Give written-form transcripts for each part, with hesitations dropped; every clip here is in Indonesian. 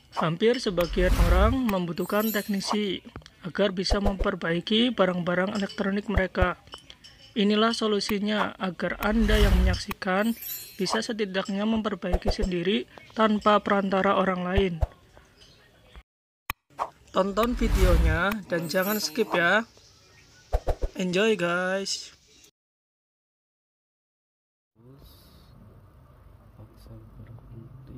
Hampir sebagian orang membutuhkan teknisi agar bisa memperbaiki barang-barang elektronik mereka. Inilah solusinya agar Anda yang menyaksikan bisa setidaknya memperbaiki sendiri tanpa perantara orang lain. Tonton videonya dan jangan skip ya. Enjoy guys. Paksa berhenti,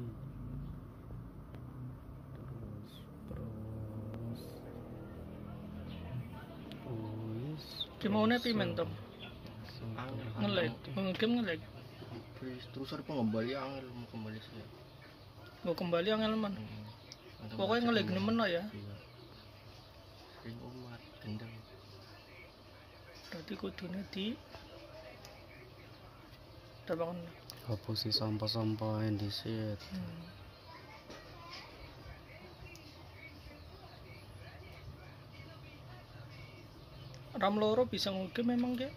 terus Gimana pimen Tom? Nge-lag, game nge-lag. Terus ada pengembali angel mau kembali saya. Mau kembali angel man. Pokoknya nge-lag nemen lah ya. Iya. Sering umat gendang. Berarti kudune di tabangan. hapusi sampah-sampah yang disit. RAM loro bisa ngegame memang dia.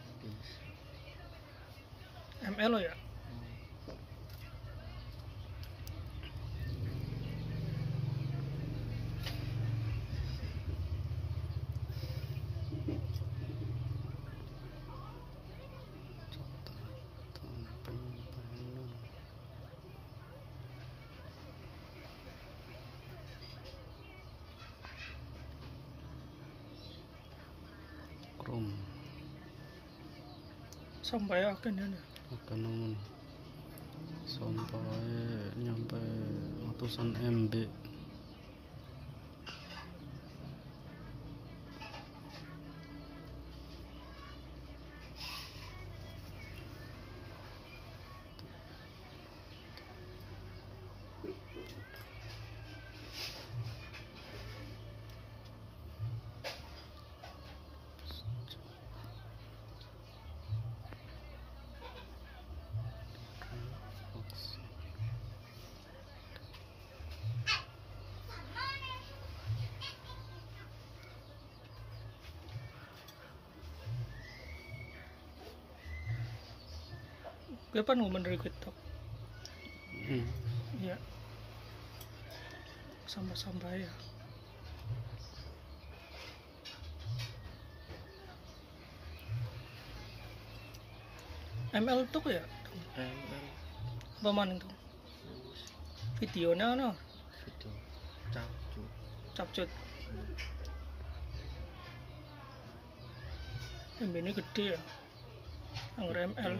ML lo ya. Chrome Sampai akan ya. akan namun sampai nyampe ratusan MB. Kapan ngomong dari kita? Iya. Sampah-sampah ya. ML tuh ya? Apa maning tuh? Videonya no? Video capcuk. Capcut. MB ini gede ya? Angger ML.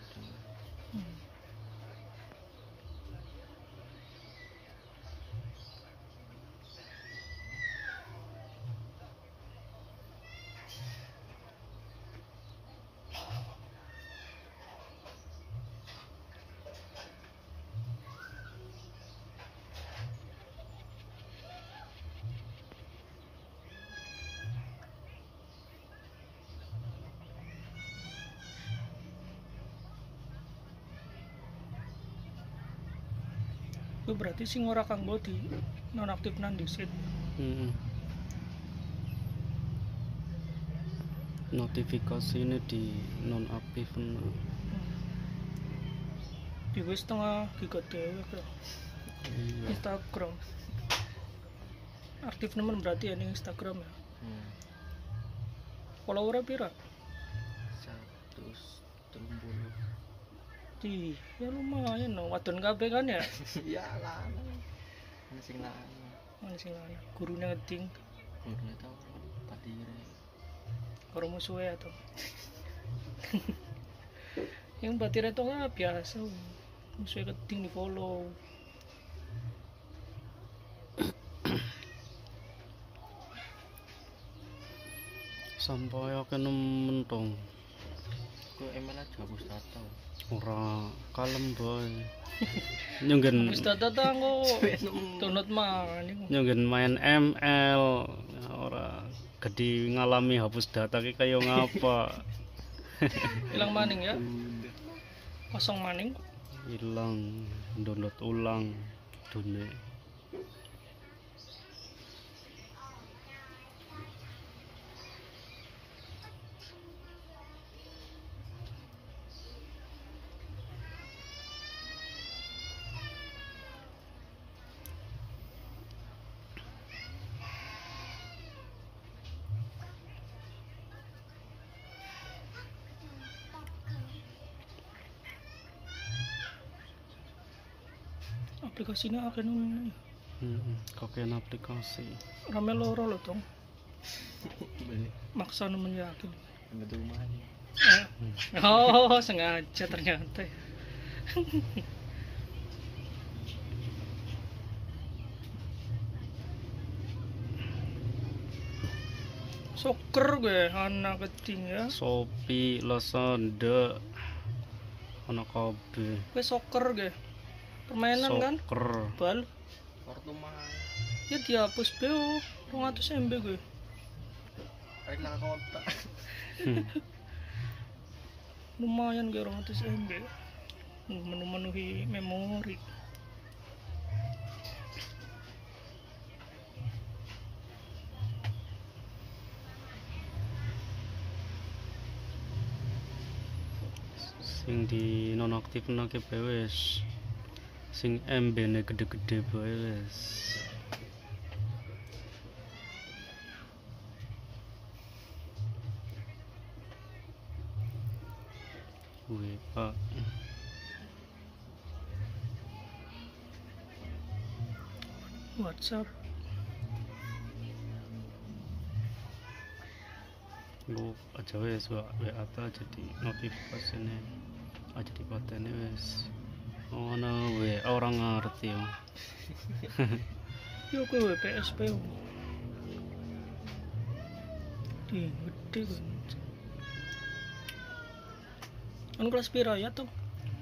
Itu berarti sing ora kanggo di nonaktif nan disit. Notifikasi ini di nonaktif. Di wis setengah giga dewe kok. Iya. Instagram. Aktif nemen berarti ya ning Instagram ya. Follower pira? 130. Di, ya lumayan no. Wadon kabeh kan ya. Ya lah. Sing lanang. Mana sing lanang? Gurune ngeding Gurune tau patire. karo musuhe atau. Yang batire itu lah biasa. Musuhe ngeding di follow. Sampai akan mentong. Kok emang aja hapus data. Ora kalem boy. Nyunggen Wis data tanggo. Download maning. nyunggen main ML ora gede ngalami hapus data ki kaya ngapa. Hilang maning ya. Kosong maning. Hilang download ulang dunia. Aplikasinya akeh nang Kakek aplikasi. rame loro lho tong. Beli Maksa nemen yakin. betul rumahnya. Oh, sengaja ternyata. Soker gue anak kecil ya. Shopee, Lazada, ana kabeh. Gue soker gue. Permainan kan? Soker. Bal. Kartu main. Ya dihapus beo 200 MB gue. Rela kota. Lumayan gue 200 MB. Memenuhi memori. Sing di nonaktifno ki bae wis. Sing MB-ne gede-gede bae wis. Wih, Pak. WhatsApp. Lu aja wis WA ta jadi notifikasine aja di patene wis. Ono WA orang ngerti yo. Yo gue WPSP. Di gede kan. Kan kelas pira ya tuh?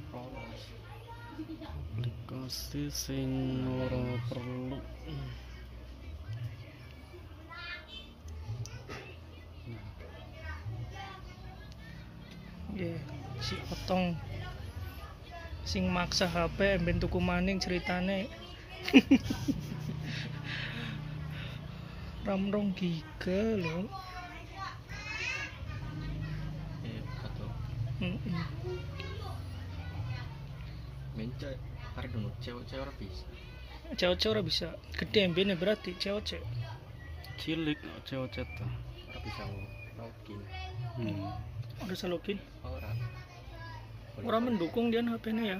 Aplikasi sing ora perlu. Ya, si Otong sing maksa HP emben tuku maning ceritane. RAM 2 giga lho. Betul. Heeh. Menca hari dulu cewek-cewek ora bisa. Cewek-cewek ora bisa. Gede MB-ne berarti cewek-cewek. Cilik cewek ta. Ora bisa login. Udah bisa login. Ora. Ora mendukung dia HP-ne ya.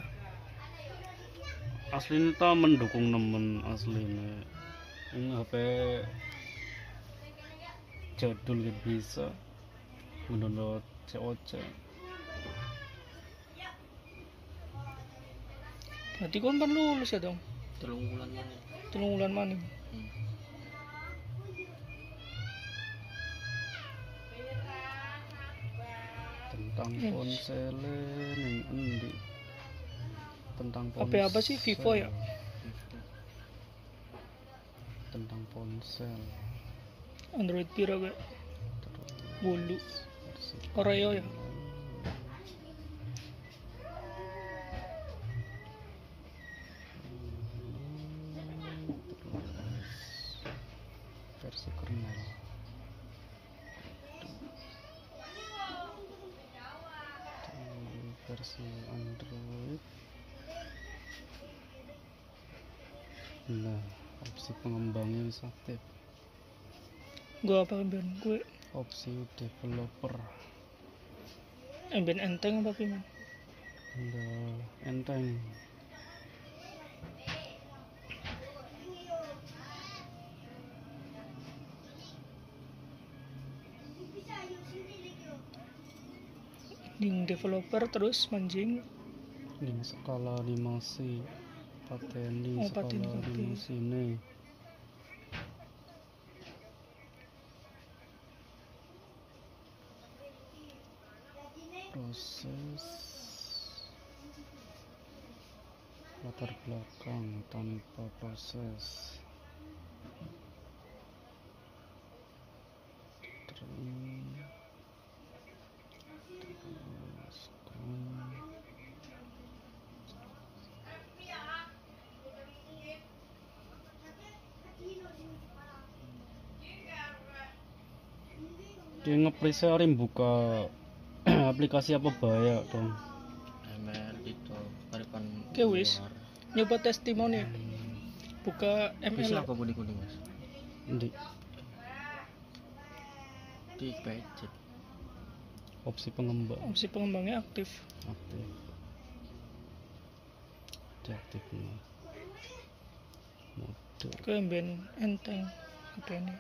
Aslinya ta mendukung nemen aslinya. Ini HP jadul gitu bisa mendownload COC. Berarti kon pan lulus ya dong. 3 bulan mana? 3 bulan maning. Tentang ponsel ning endi? Tentang HP ponsel. apa sih? Vivo ya? Tentang ponsel. Android pira gue? Bulu. Versi Oreo ya? versi kernel. Versi Android. Nah, opsi pengembangnya bisa aktif. Gue apa emben? Gue Opsi developer. emben enteng apa gimana? Udah enteng. Link developer terus manjing. Ini skala animasi pateni Oh, skala pateni kabeh. animasi ini. Proses latar belakang tanpa proses. Dia nge-presaring buka aplikasi apa bahaya dong. ML gitu. Harapan. Oke, wis. Nyoba testimoni. Buka Bisa ML. apa kuning-kuning Mas? Di Di gadget. opsi pengembang Opsi pengembangnya aktif. aktif. Deaktif nih. mode Kayak ben enteng apa ini?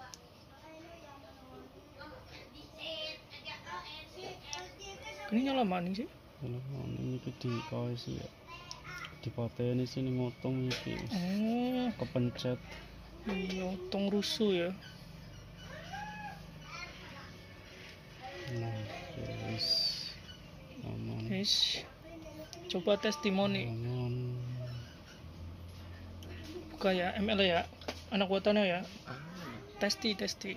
Ini nyala maning sih? ini di KS ya dipateni sini motong iki Oh, kepencet iya, tong rusuh ya. nah guys aman Guys, coba testimoni. aman Buka ya, ML ya, anak buatannya ya. Aman. Testi.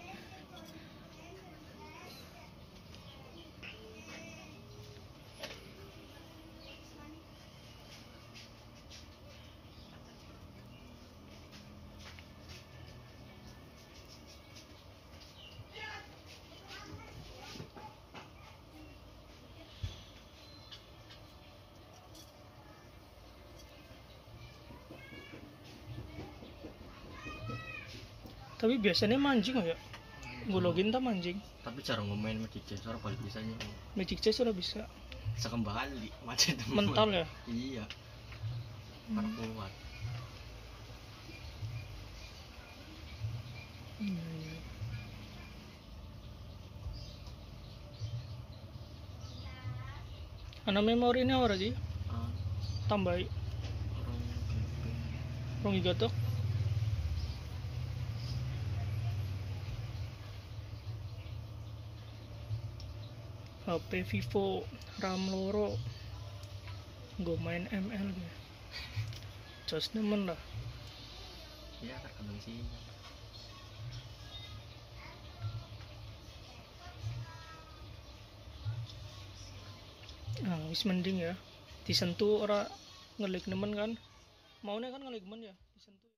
Tapi biasanya mancing ya. Gue login tak mancing. Tapi cara ngemain Magic Chess orang paling bisanya Magic Chess sudah bisa. sekembali macet Mental ya. iya para kuat Ana memori ini apa sih? Ah, Tambahi. orang Rong igatok. HP Vivo RAM loro. Gue main ML gue. Jos nemen lah. ya terkadang sih Ah, wis mending ya. Disentuh ora ngelik nemen kan. Maunya kan ngelik nemen ya, disentuh.